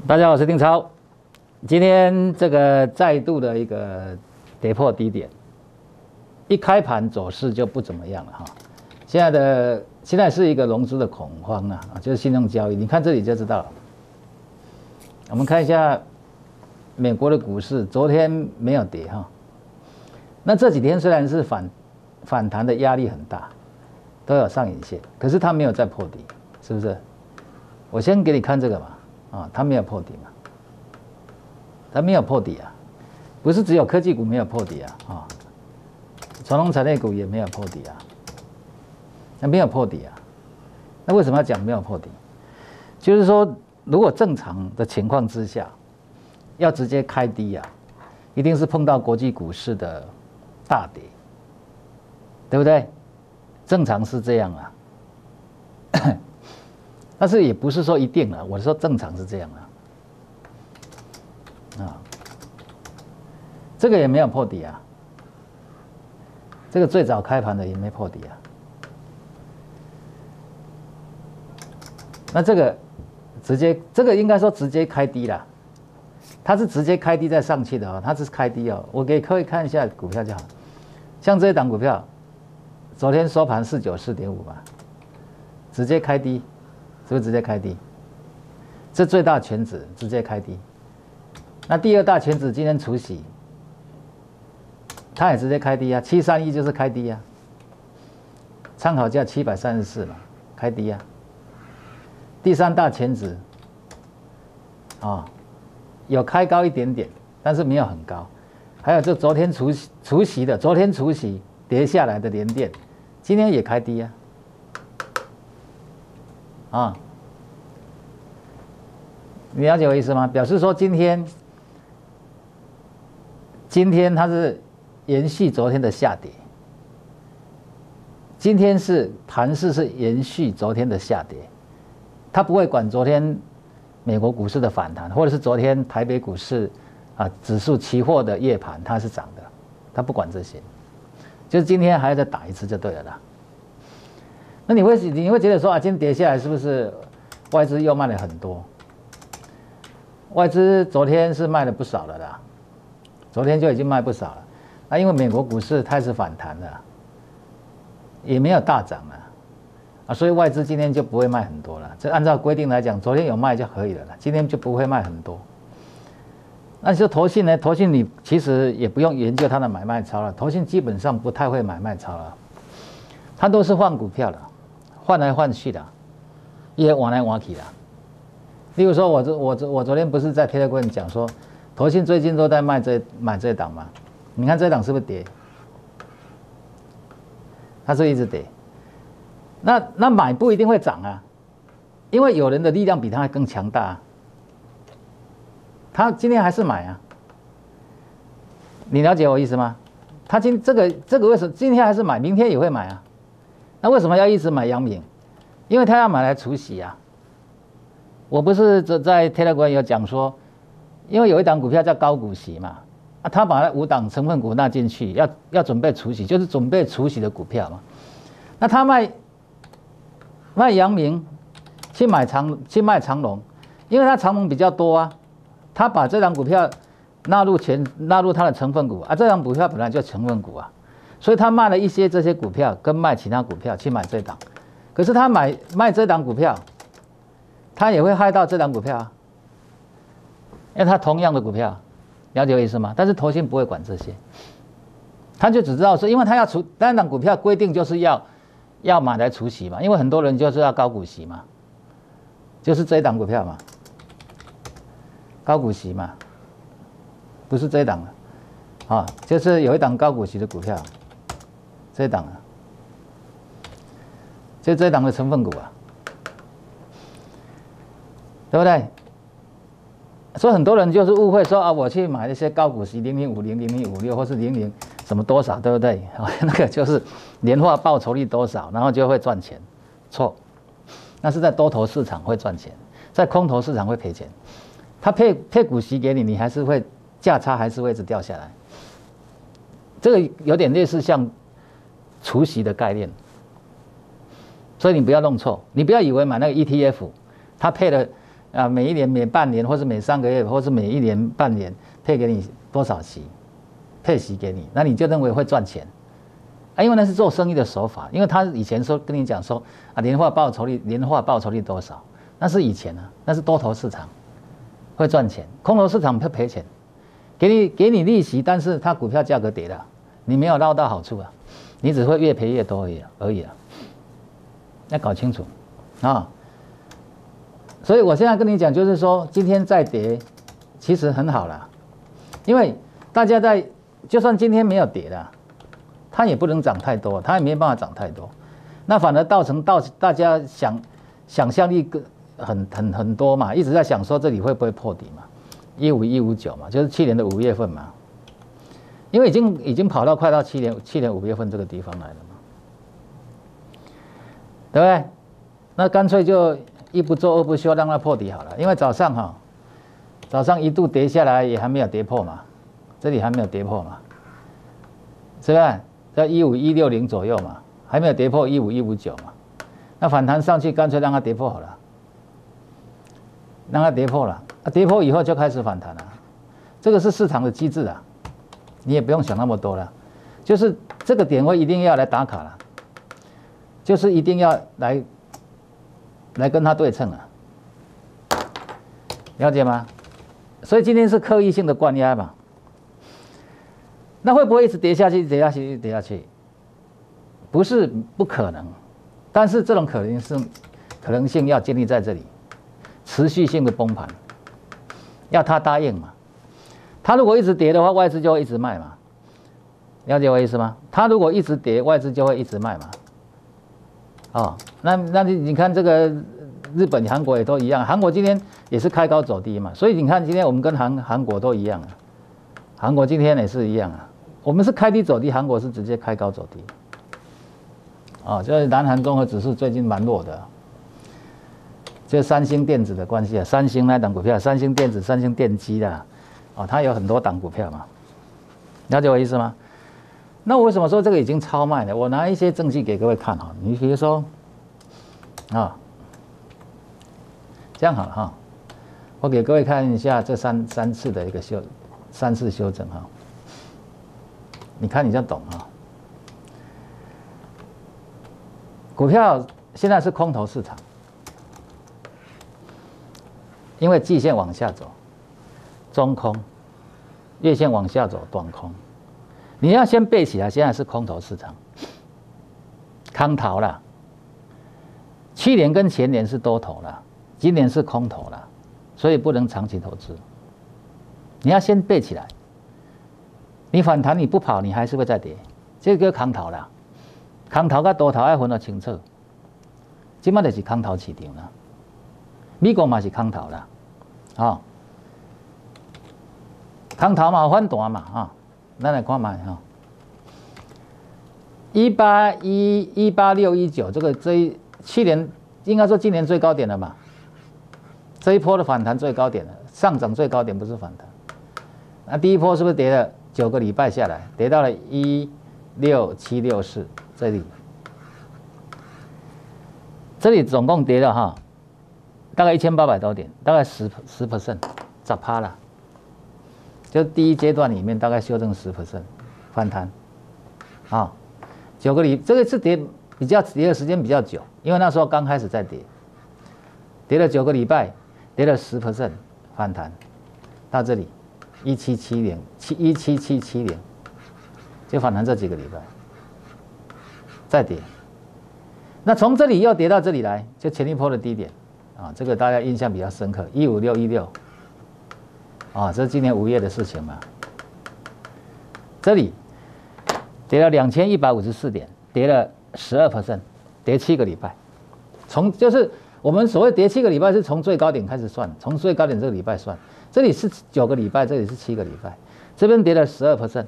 大家好，我是丁超。今天这个再度的一个跌破低点，一开盘走势就不怎么样了哈。现在是一个融资的恐慌啊，就是信用交易。你看这里就知道了。我们看一下美国的股市，昨天没有跌哈。那这几天虽然是反弹的压力很大，都有上影线，可是它没有再破底，是不是？我先给你看这个嘛。它没有破底嘛？它没有破底啊，不是只有科技股没有破底啊，传统产业股也没有破底啊，那没有破底啊，那为什么要讲没有破底？就是说，如果正常的情况之下，要直接开低啊，一定是碰到国际股市的大跌，对不对？正常是这样啊。但是也不是说一定了，我说正常是这样啊，这个也没有破底啊，这个最早开盘的也没破底啊，那这个这个应该说直接开低了，它是直接开低再上去的哦，它是开低哦，我给各位看一下股票就好，像这一档股票，昨天收盘494.5嘛，直接开低。是不是直接开低？这最大权值直接开低。那第二大权值今天除息，它也直接开低啊，731就是开低啊。参考价734嘛，开低啊。第三大权值有开高一点点，但是没有很高。还有就昨天除息的，昨天除息跌下来的联电，今天也开低啊。你了解我意思吗？表示说今天它是延续昨天的下跌，今天是盘势是延续昨天的下跌，它不会管昨天美国股市的反弹，或者是昨天台北股市指数期货的夜盘它是涨的，它不管这些，就是今天还要再打一次就对了啦。那你会觉得说今天跌下来是不是外资又卖了很多？外资昨天是卖了不少了啦，昨天就已经卖不少了。那因为美国股市开始反弹了，也没有大涨了所以外资今天就不会卖很多了。这按照规定来讲，昨天有卖就可以了啦，今天就不会卖很多。那就投信呢？投信你其实也不用研究它的买卖超了，投信基本上不太会买卖超了，它都是换股票的，换来换去的，也换来换去的。例如说我昨天不是在 Telegram 讲说，投信最近都在买这档嘛？你看这档是不是跌？它是一直跌。那买不一定会涨啊，因为有人的力量比它还更强大他今天还是买啊。你了解我意思吗？他这个为什么今天还是买，明天也会买啊？那为什么要一直买阳明？因为他要买来除息啊。我不是在 Telegram 有讲说，因为有一档股票叫高股息嘛，他把那5档成分股纳进去，要准备除息，就是准备除息的股票嘛。那他卖阳明，去卖长荣，因为他长荣比较多啊，他把这档股票纳入他的成分股这档股票本来就成分股所以他卖了一些这些股票，跟卖其他股票去买这档，可是他卖这档股票。他也会害到这档股票因为他同样的股票，了解我意思吗？但是投信不会管这些，他就只知道说，因为他要单档股票规定就是要买来除息嘛，因为很多人就是要高股息嘛，就是这一档股票嘛，高股息嘛，不是这一档就是有一档高股息的股票，这一档就这一档的成分股对不对？所以很多人就是误会说我去买那些高股息0050、0056或是00什么多少，对不对？那个就是年化报酬率多少，然后就会赚钱。错，那是在多头市场会赚钱，在空头市场会赔钱。他配股息给你，你还是会价差还是会一直掉下来。这个有点类似像除息的概念，所以你不要弄错，你不要以为买那个 ETF， 它配了啊，每一年、每半年，或是每3个月，或是每1年半年配给你多少息，配息给你，那你就认为会赚钱啊？因为那是做生意的手法，因为他以前说跟你讲说啊，年化报酬率多少，那是以前啊，那是多头市场会赚钱，空头市场会赔钱，给你利息，但是它股票价格跌了，你没有捞到好处啊，你只会越赔越多而已啊，要搞清楚啊。所以我现在跟你讲，就是说今天再跌，其实很好啦，因为大家就算今天没有跌啦，它也不能涨太多，它也没办法涨太多，那反而造成大家想象力很多嘛，一直在想说这里会不会破底嘛，15159嘛，就是去年的5月份嘛，因为已经跑到快到去年5月份这个地方来了嘛，对不对？那干脆就一不做二不休，让它破底好了。因为早上一度跌下来，也还没有跌破嘛，这里还没有跌破嘛，是不是？在15160左右嘛，还没有跌破15159嘛。那反弹上去，干脆让它跌破好了，让它跌破了。跌破以后就开始反弹了，这个是市场的机制啊，你也不用想那么多了，就是这个点位一定要来打卡了，就是一定要来跟它对称啊，了解吗？所以今天是刻意性的灌压嘛，那会不会一直跌下去？不是不可能，但是这种可能性要建立在这里，持续性的崩盘，要他答应嘛。他如果一直跌的话，外资就会一直卖嘛，了解我意思吗？他如果一直跌，外资就会一直卖嘛。哦，那你看这个日本、韩国也都一样，韩国今天也是开高走低嘛，所以你看今天我们跟韩国都一样啊，韩国今天也是一样啊，我们是开低走低，韩国是直接开高走低。哦，就是南韩综合指数最近蛮弱的，就三星电子的关系啊，三星那档股票，三星电子、三星电机的，哦，它有很多档股票嘛，了解我意思吗？那我为什么说这个已经超卖了？我拿一些证据给各位看哈，你比如说，啊，这样好了哈，我给各位看一下这三次的一个3次修正哈，你看你就懂哈。股票现在是空头市场，因为季线往下走，中空；月线往下走，短空。你要先背起来，现在是空头市场，空头啦。去年跟前年是多头啦，今年是空头啦，所以不能长期投资。你要先背起来，你反弹你不跑，你还是会再跌，这个空头啦。空头跟多头要分得清楚，即摆就是空头市场啦。美国嘛是空头啦，哦，空头嘛有反弹嘛，哈、哦，咱来看卖哈。18619这个去年应该说今年最高点了嘛，这一波的反弹最高点了，上涨最高点不是反弹。那第一波是不是跌了9个礼拜下来，跌到了16764？这里总共跌了哈，大概1800多点，大概10%，10%了，就第一阶段里面大概修正10%反弹，啊，9个礼，这个是跌的时间比较久，因为那时候刚开始在跌，跌了9个礼拜，跌了10%反弹，到这里17770，就反弹这几个礼拜。再跌，那从这里又跌到这里来，就前一波的低点啊，这个大家印象比较深刻，15616啊，这是今年5月的事情嘛。这里跌了2154点，跌了12%，跌7个礼拜。就是我们所谓跌7个礼拜，是从最高点开始算，从最高点这个礼拜算。这里是9个礼拜，这里是7个礼拜，这边跌了12%，12%。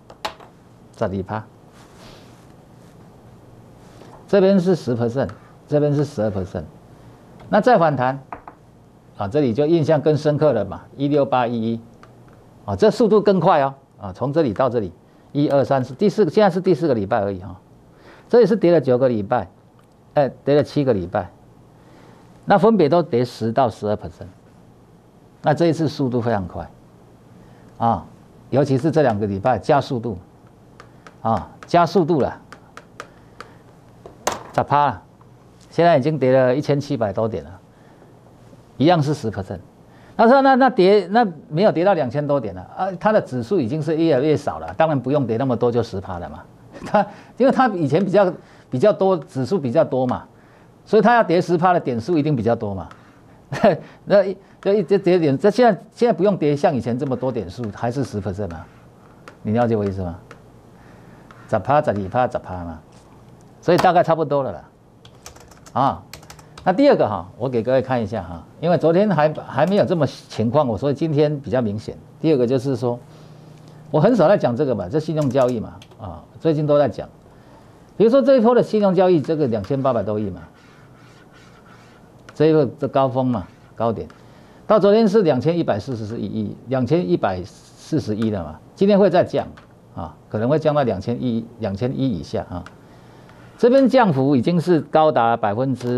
这边是10%，这边是12%，那再反弹，啊，这里就印象更深刻了嘛，16811，啊，这速度更快哦，啊，从这里到这里，1、2、3、4，现在是第4个礼拜而已哈，这里是跌了9个礼拜，跌了7个礼拜， 那分别都跌10到12%。那这一次速度非常快，啊，尤其是这2个礼拜加速度，啊，加速度了，10%了，现在已经跌了1700多点了，一样是10%。他说那没有跌到2000多点了啊，它的指数已经是越来越少了，当然不用跌那么多就10%了嘛。因为它以前比较多，指数比较多嘛，所以它要跌10%的点数一定比较多嘛。那这跌点，这现在不用跌像以前这么多点数，还是10%嘛？你了解我意思吗？10%、12%、10%嘛，所以大概差不多了啦。啊，那第二个哈，我给各位看一下哈，因为昨天还没有这么情况，所以今天比较明显。第二个就是说，我很少在讲这个嘛，这信用交易嘛，啊，最近都在讲。比如说这一波的信用交易，这个2800多亿嘛。这一个这高峰嘛，高点，到昨天是2141亿，2141了嘛，今天会再降啊，可能会降到2100以下啊。这边降幅已经是高达快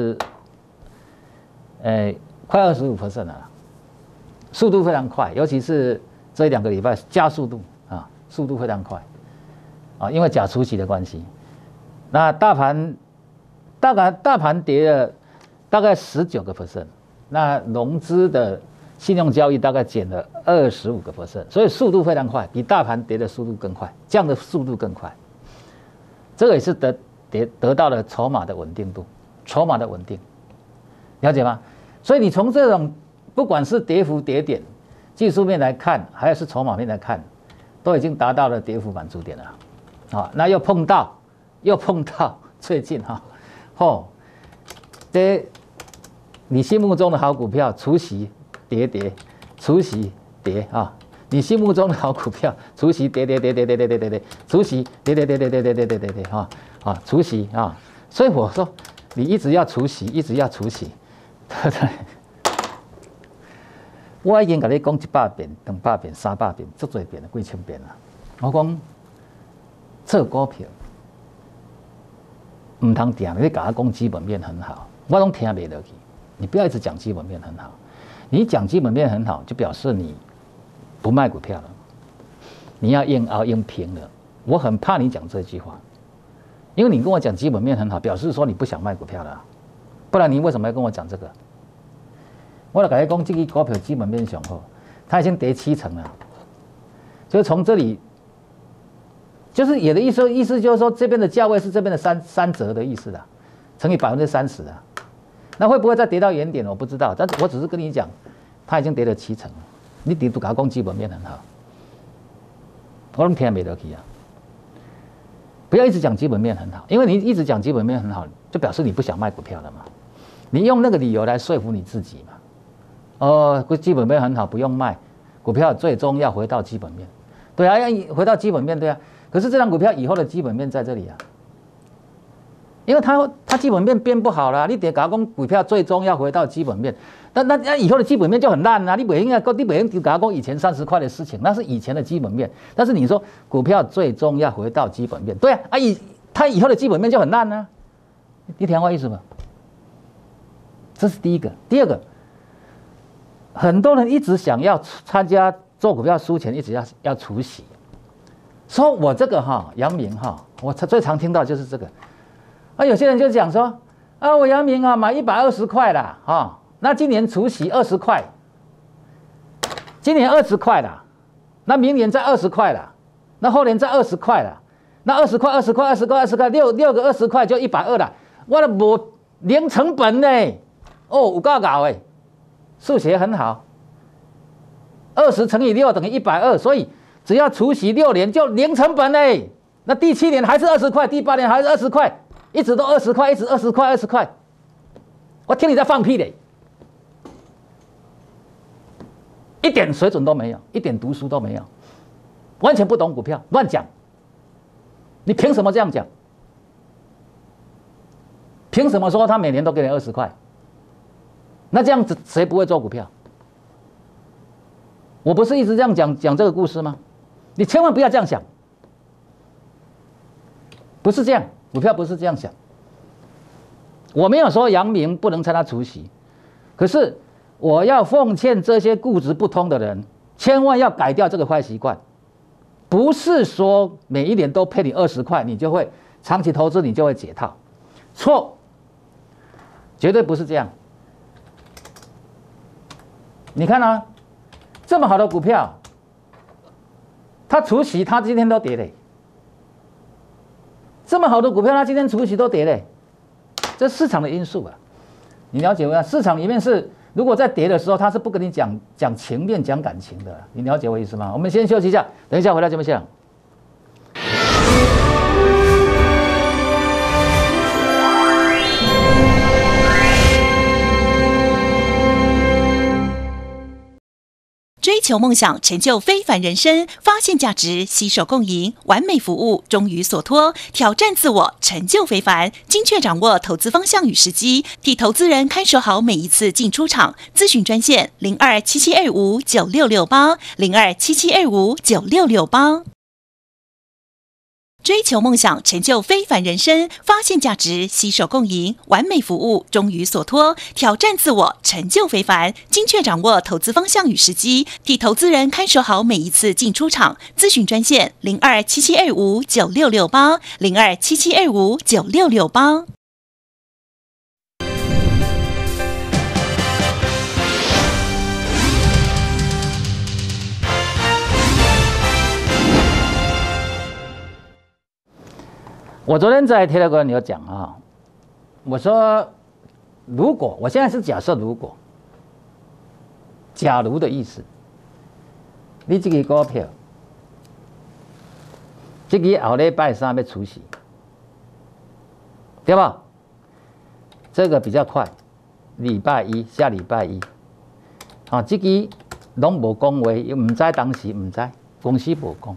25%了，速度非常快，尤其是这2个礼拜加速度啊，速度非常快啊，因为假除息的关系，那大盘跌了。大概19%，那融资的信用交易大概减了25%，所以速度非常快，比大盘跌的速度更快，降的速度更快。这个也是得到了筹码的稳定度，筹码的稳定，了解吗？所以你从这种不管是跌幅跌点，技术面来看，还是筹码面来看，都已经达到了跌幅满足点了。好，那又碰到最近这。你心目中的好股票，除息跌，除息跌啊！你心目中的好股票，除息跌，除息跌哈啊，除息啊！所以我说，你一直要除息，一直要除息，对不对？我已经跟你讲100遍、200遍、300遍，足多遍了，几千遍了。我讲做股票，唔通定你甲我讲基本面很好，我拢听袂落去。你不要一直讲基本面很好，你讲基本面很好，就表示你不卖股票了，你要硬熬硬拼了。我很怕你讲这句话，因为你跟我讲基本面很好，表示说你不想卖股票了，不然你为什么要跟我讲这个？我就跟你讲，这个股票基本面上好，它已经跌70%了，就是从这里，就是也的意思就是说，这边的价位是这边的三折的意思的，乘以30%啊。那会不会再跌到原点？我不知道，但我只是跟你讲，它已经跌了70%了。你底都给他讲基本面很好，我拢听袂落去啊！不要一直讲基本面很好，因为你一直讲基本面很好，就表示你不想卖股票了嘛。你用那个理由来说服你自己嘛。基本面很好，不用卖股票，最终要回到基本面。对啊，要回到基本面，对啊。可是这张股票以后的基本面在这里啊。因为它基本面变不好了，你得讲股票最终要回到基本面，那以后的基本面就很烂啊！你不应该就讲以前30块的事情，那是以前的基本面。但是你说股票最终要回到基本面，对啊，它以后的基本面就很烂啊！你听我意思吗？这是第一个。第二个，很多人一直想要参加做股票输钱，一直要除息。说我这个阳明我最常听到就是这个。有些人就讲说，我阳明买120块啦，那今年除息20块，今年20块啦，那明年再20块啦，那后年再20块啦，那20块，6个20块就120啦，我都无零成本呢，有够搞诶，数学很好，20乘以6等于120，所以只要除息6年就零成本呢，那第7年还是20块，第8年还是20块。一直都20块，一直20块，我听你在放屁嘞，一点水准都没有，一点读书都没有，完全不懂股票，乱讲。你凭什么这样讲？凭什么说他每年都给你20块？那这样子谁不会做股票？我不是一直这样讲这个故事吗？你千万不要这样想，不是这样。股票不是这样想，我没有说阳明不能参加除息， 可是我要奉劝这些固执不通的人，千万要改掉这个坏习惯。不是说每一年都配你20块，你就会长期投资，你就会解套。错，绝对不是这样。你看啊，这么好的股票，它除息，它今天都跌嘞。这么好的股票，它今天除息都跌嘞，这市场的因素啊，你了解吗？市场里面是，如果在跌的时候，它是不跟你讲情面、讲感情的，你了解我意思吗？我们先休息一下，等一下回来节目现场。 追求梦想，成就非凡人生，发现价值，携手共赢，完美服务，忠于所托，挑战自我，成就非凡，精确掌握投资方向与时机，替投资人看守好每一次进出场。咨询专线0277259668，0277259668。追求梦想，成就非凡人生，发现价值，携手共赢，完美服务，忠于所托，挑战自我，成就非凡，精确掌握投资方向与时机，替投资人看守好每一次进出场。咨询专线0277259668，0277259668。 我昨天在 Telegram 有讲啊，我说如果我现在是假设假如的意思，你这个股票，这个后礼拜三要除息，对吧？这个比较快，下礼拜一，啊，这个拢无讲话，又唔知当时唔知，公司无讲。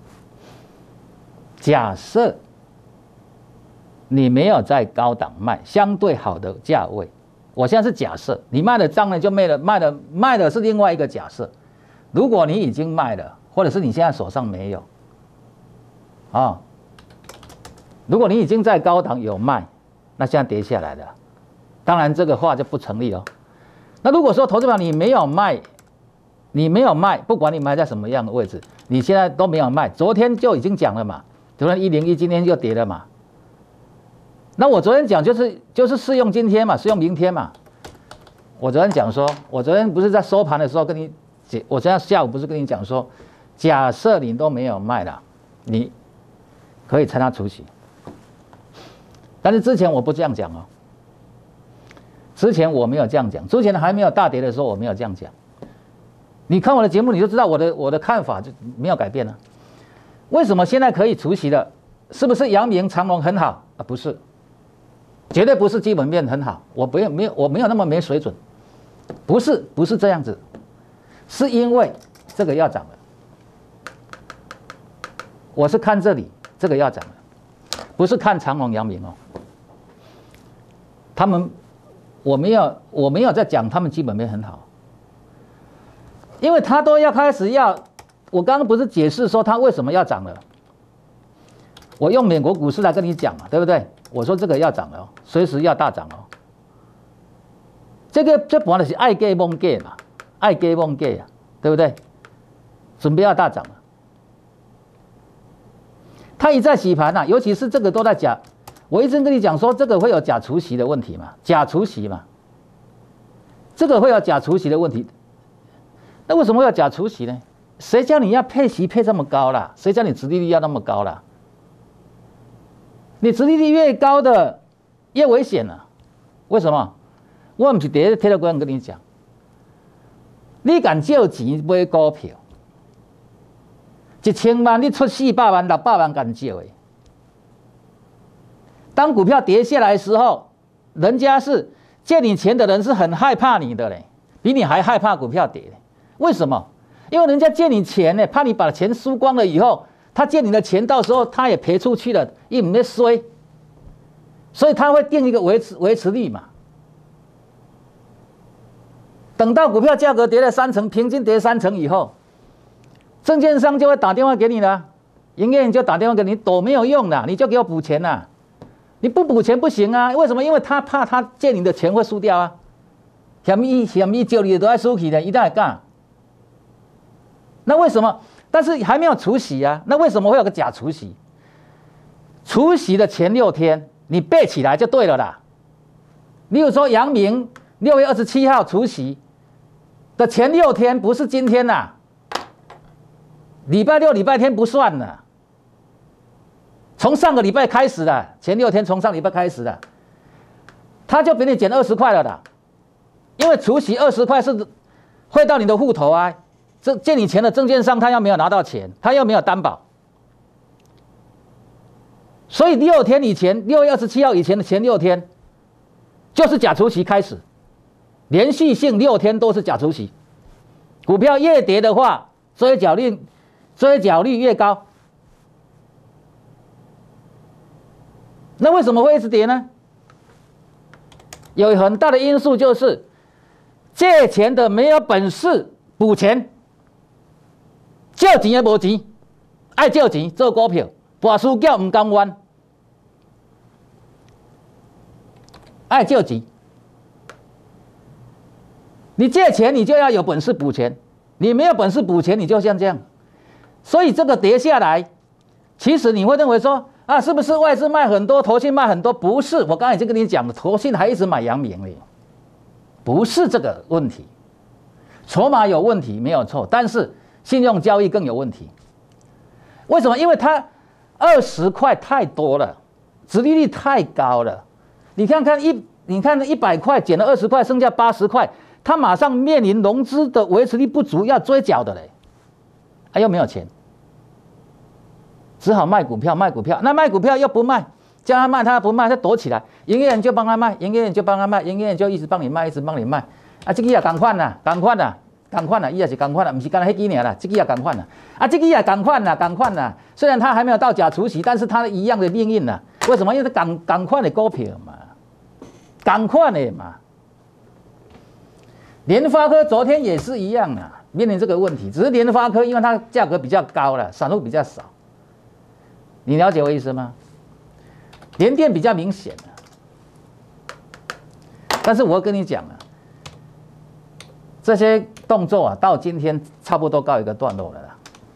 假设你没有在高档卖相对好的价位，我现在是假设你卖的当然就卖的是另外一个假设。如果你已经卖了，或者是你现在手上没有，啊，如果你已经在高档有卖，那现在跌下来了，当然这个话就不成立哦。那如果说投资者你没有卖，不管你卖在什么样的位置，你现在都没有卖，昨天就已经讲了嘛，昨天101今天就跌了嘛。那我昨天讲就是适用今天嘛，适用明天嘛。我昨天讲说，我昨天不是在收盘的时候跟你解，我今天下午不是跟你讲说，假设你都没有卖了，你可以参加除息。但是之前我不这样讲哦，之前我没有这样讲，之前还没有大跌的时候我没有这样讲。你看我的节目你就知道我的看法就没有改变了。为什么现在可以除息了？是不是阳明长荣很好啊？不是。绝对不是基本面很好，我没有那么没水准，不是这样子，是因为这个要涨了，我是看这里这个要涨了，不是看长荣、阳明哦，他们我没有在讲他们基本面很好，因为他都要开始我刚刚不是解释说他为什么要涨了，我用美国股市来跟你讲嘛，对不对？我说这个要涨了哦，随时要大涨哦。这本来是爱给蒙给嘛，爱给蒙给啊，对不对？准备要大涨了。他一再洗盘啊，尤其是这个都在假。我一直跟你讲说，这个会有假除息的问题嘛，假除息嘛，这个会有假除息的问题。那为什么会有假除息呢？谁叫你要配息配这么高啦？谁叫你殖利率要那么高啦？你殖利率越高的越危险了，为什么？我不是在 Telegram 跟你讲，你敢借钱买股票，1000万你出400万、600万敢借的。当股票跌下来的时候，人家是借你钱的人是很害怕你的嘞，比你还害怕股票跌。为什么？因为人家借你钱呢，怕你把钱输光了以后。他借你的钱，到时候他也赔出去了，一没衰，所以他会定一个维持率嘛。等到股票价格跌了30%，平均跌30%以后，证券商就会打电话给你了，营业员就打电话给你，躲没有用的，你就给我补钱啦。你不补钱不行啊，为什么？因为他怕他借你的钱会输掉啊。 嫌伊招你都爱输去的，一定会干。那为什么？但是还没有除息啊，那为什么会有个假除息？除息的前6天，你背起来就对了啦。例如说，阳明6月27号除息的前6天，不是今天呐，礼拜六、礼拜天不算了，从上个礼拜开始的，前6天从上礼拜开始的，他就给你减20块了啦。因为除息20块是汇到你的户头啊，借你钱的证券商他又没有拿到钱，他又没有担保，所以6天以前，6月27号以前的前6天，就是假除息开始，连续性6天都是假除息。股票越跌的话，追缴率越高。那为什么会一直跌呢？有很大的因素就是借钱的没有本事补钱，借钱也无钱，爱借钱做股票，博输叫唔甘愿，爱借钱。你借钱你就要有本事补钱，你没有本事补钱你就像这样。所以这个跌下来，其实你会认为说啊，是不是外资卖很多，投信卖很多？不是，我刚才已经跟你讲了，投信还一直买阳明嘞，不是这个问题。筹码有问题没有错，但是信用交易更有问题。为什么？因为它20块太多了，殖利率太高了。你看100块减了20块，剩下80块，它马上面临融资的维持率不足，要追缴的嘞，又没有钱，只好卖股票。那卖股票又不卖，叫他卖他不卖，他躲起来，营业员就帮他卖，营业员就一直帮你卖，这个也同款啦，伊也是同款啦，不是干那迄几年啦，这个也同款啦，这个也同款啦。虽然他还没有到假除息，但是他一样的命运啦。为什么？因为他同款的股票嘛，同款的嘛。联发科昨天也是一样啦，面临这个问题，只是联发科因为它价格比较高了，散户比较少。你了解我意思吗？联电比较明显的，但是我要跟你讲啊，这些动作啊，到今天差不多告一个段落了啦。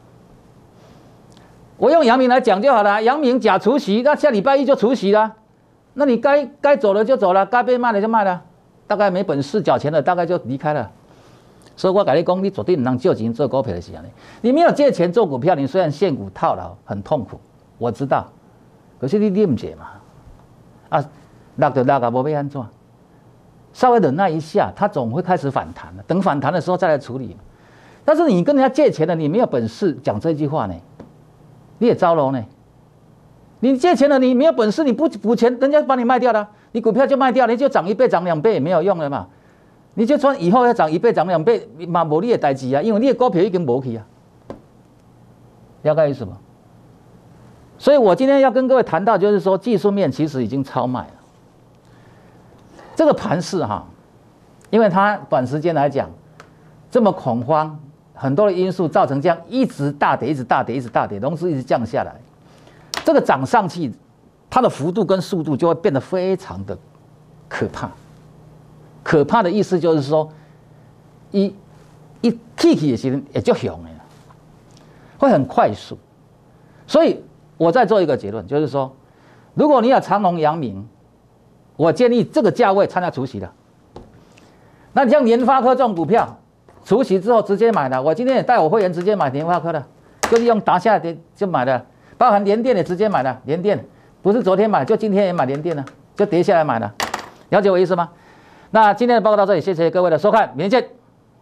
我用阳明来讲就好了，阳明假除息，那下礼拜一就除息了，那你该走了就走了，该被卖了就卖了，大概没本事缴钱的大概就离开了。所以我跟你讲，你绝对不能借钱做股票的时候，你没有借钱做股票，你虽然现股套牢很痛苦，我知道，可是你唔借嘛，落就落啊，无要安怎？稍微忍耐一下，它总会开始反弹的。等反弹的时候再来处理。但是你跟人家借钱的，你没有本事讲这句话呢，你也糟了呢。你借钱了，你没有本事，你不补钱，人家把你卖掉了，你股票就卖掉，你就涨1倍、涨2倍也没有用了嘛。你就算以后要涨1倍、涨2倍，嘛无你的代志啊，因为你的股票已经无去啊。了解意思吗？所以我今天要跟各位谈到，就是说技术面其实已经超卖了。这个盘势哈，因为它短时间来讲这么恐慌，很多的因素造成这样一直大跌，融资一直降下来，这个涨上去，它的幅度跟速度就会变得非常的可怕。可怕的意思就是说，一起的时候也就凶了，会很快速。所以我再做一个结论，就是说，如果你有长荣、阳明，我建议这个价位参加除息的。那你像联发科这种股票，除息之后直接买的，我今天也带我会员直接买联发科的，就是用打下来就买的，包含联电也直接买的，联电不是昨天买，就今天也买联电了，就跌下来买的，了解我意思吗？那今天的报告到这里，谢谢各位的收看，明天见。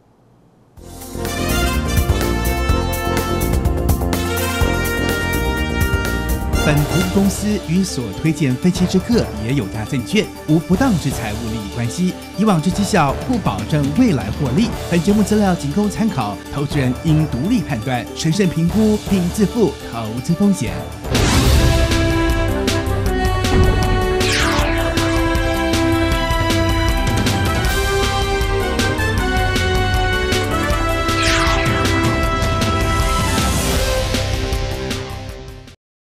本投资公司与所推荐分期之客也有大证券，无不当之财务利益关系。以往之绩效不保证未来获利。本节目资料仅供参考，投资人应独立判断、审慎评估并自负投资风险。